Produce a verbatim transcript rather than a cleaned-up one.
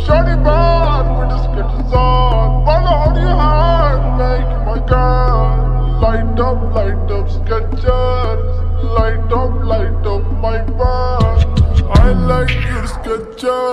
Shawty bad with the sketches on. Wanna hold your hand, make you my girl. Light up, light up Skechers. Light up, light up my band. I like your Skechers.